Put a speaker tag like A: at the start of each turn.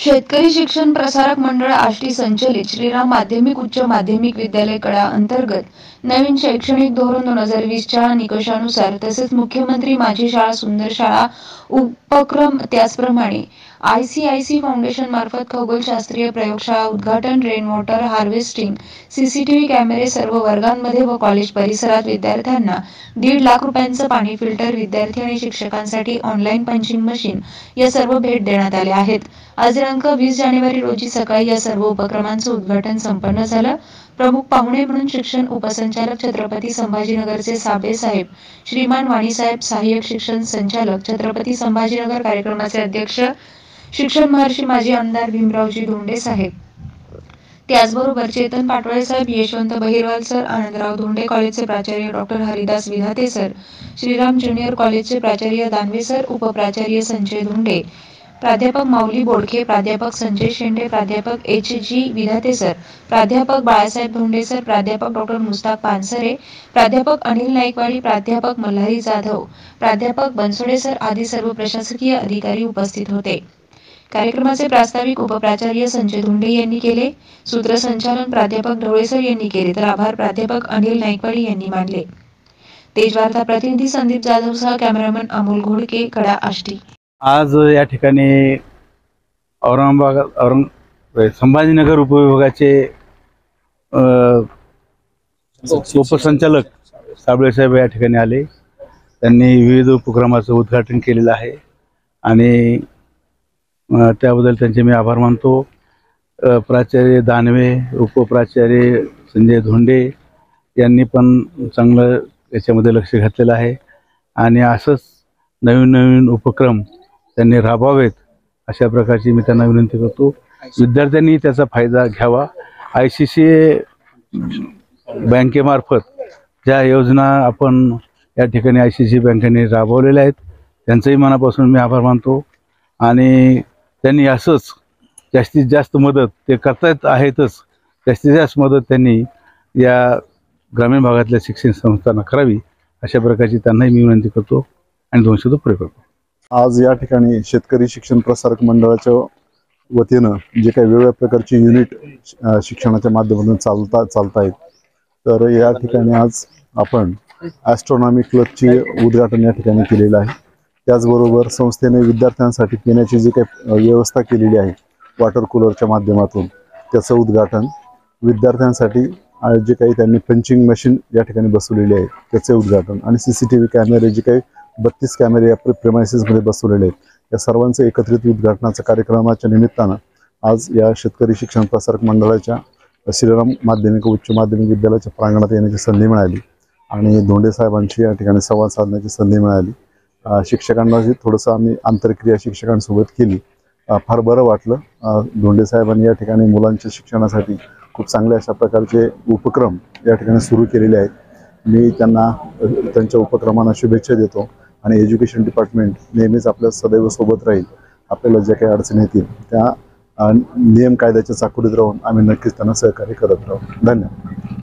A: शेतकरी शिक्षण प्रसारक मंडळ आष्टी संचलित श्रीराम माध्यमिक उच्च माध्यमिक विद्यालय कडा अंतर्गत नवीन शैक्षणिक धोरण 2020च्या निकषानुसार तसेच मुख्यमंत्री माझी शाळा सुंदर शाळा उपक्रम त्याचप्रमाणे ICIC फाउंडेशन मार्फत खगोलशास्त्रीय प्रयोगशाळा उद्घाटन, रेन वॉटर हार्वेस्टिंग, CCTV कॅमेरे सर्व वर्गांमध्ये व कॉलेज परिसरात विद्यार्थ्यांना 1.5 लाख रुपयांचं पाणी फिल्टर, विद्यार्थी आणि शिक्षकांसाठी ऑनलाईन पंचिंग मशीन या सर्व भेट देण्यात आल्या आहेत। आज दिनांक 20 जानेवारी रोजी सकाळी या सर्व उपक्रमांचं उद्घाटन संपन्न झालं। प्रमुख पाहुणे म्हणून शिक्षण उपसंचालक छत्रपती संभाजीनगरचे साबळे साहेब, श्रीमान वाणीसाहेब सहाय्यक शिक्षण संचालक छत्रपती संभाजीनगर, कार्यक्रमाचे अध्यक्ष शिक्षण महर्षी माजी आमदार भीमरावजी धोंडे साहेब, त्याचबरोबर चेतन पाटोळे साहेब, यशवंत बहिरवाल सर, आनंदराव धोंडे कॉलेजचे प्राचार्य doctor Haridas Vidhate sir, Shriram junior कॉलेजचे प्राचार्य दानवे सर, उपप्राचार्य संजय धोंडे, प्राध्यापक माऊली बोडखे, प्राध्यापक संजय शेंडे, प्राध्यापक HG विधाते सर, प्राध्यापक बाळासाहेब धोंडे सर, प्राध्यापक डॉक्टर मुस्ताक पानसरे, प्राध्यापक अनिल नाईकवाडी, प्राध्यापक मल्हारी जाधव, प्राध्यापक बनसोडे सर आदी सर्व प्रशासकीय अधिकारी उपस्थित होते। कार्यक्रमाचे प्रास्ताविक उपप्राचार्य संजय धोंडे यांनी केले। सूत्रसंचालन प्राध्यापक ढवळे सर यांनी केले, तर आभार प्राध्यापक अनिल नाईकवाडी यांनी मानले। तेजवार्ता प्रतिनिधी संदीप जाधव सह कॅमेरामन अमोल घोडके, कडा आष्टी।
B: आज या ठिकाणी संभाजीनगर उपविभागाचे उपसंचालक साबळे साहेब या ठिकाणी आले। त्यांनी विविध उपक्रमाचं उद्घाटन केलेलं आहे आणि त्याबद्दल त्यांचे मी आभार मानतो। प्राचार्य दानवे, उपप्राचार्य संजय धोंडे यांनी पण चांगलं याच्यामध्ये लक्ष घातलेलं आहे आणि असंच नवीन नवीन उपक्रम त्यांनी राबवावेत अशा प्रकारची मी त्यांना विनंती करतो। विद्यार्थ्यांनी त्याचा फायदा घ्यावा। ICIC बँकेमार्फत ज्या योजना आपण या ठिकाणी ICIC बँकेने राबवलेल्या आहेत त्यांचंही मनापासून मी आभार मानतो आणि त्यांनी असंच जास्तीत जास्त मदत ते करतायत आहेतच, जास्तीत जास्त मदत त्यांनी या ग्रामीण भागातल्या शिक्षण संस्थांना करावी अशा प्रकारची त्यांनाही मी विनंती करतो आणि 2 शब्द पुढे करतो।
C: आज या ठिकाणी शेतकरी शिक्षण प्रसारक मंडळाच्या वतीनं जे काही वेगवेगळ्या प्रकारची युनिट शिक्षणाच्या माध्यमातून चालत आहेत, तर या ठिकाणी आज आपण ॲस्ट्रॉनॉमी क्लबचे उद्घाटन या ठिकाणी केलेलं आहे। त्याचबरोबर संस्थेने विद्यार्थ्यांसाठी पिण्याची जी काही व्यवस्था केलेली आहे वॉटर कूलरच्या माध्यमातून त्याचं उद्घाटन, विद्यार्थ्यांसाठी जे काही त्यांनी पंचिंग मशीन या ठिकाणी बसवलेली आहे त्याचे उद्घाटन आणि CCTV कॅमेरे जे काही 32 कॅमेरे या प्रेमायसेसमध्ये बसवलेले आहेत या सर्वांचं एकत्रित उद्घाटनाच्या कार्यक्रमाच्या निमित्तानं आज या शेतकरी शिक्षण प्रसारक मंडळाच्या श्रीराम माध्यमिक उच्च माध्यमिक विद्यालयाच्या प्रांगणात येण्याची संधी मिळाली आणि धोंडे साहेबांची या ठिकाणी संवाद साधण्याची संधी मिळाली। शिक्षकांनाही थोडंसं आम्ही आंतरक्रिया शिक्षकांसोबत केली, फार बरं वाटलं। धोंडे साहेबांनी या ठिकाणी मुलांच्या शिक्षणासाठी खूप चांगल्या अशा प्रकारचे उपक्रम या ठिकाणी सुरू केलेले आहेत। मी त्यांना त्यांच्या उपक्रमांना शुभेच्छा देतो आणि एज्युकेशन डिपार्टमेंट नेहमीच आपल्या सदैव सोबत राहील। आपल्याला ज्या काही अडचणी येतील त्या नियम कायद्याच्या चाकोरीत राहून आम्ही नक्कीच त्यांना सहकार्य करत राहू। धन्यवाद।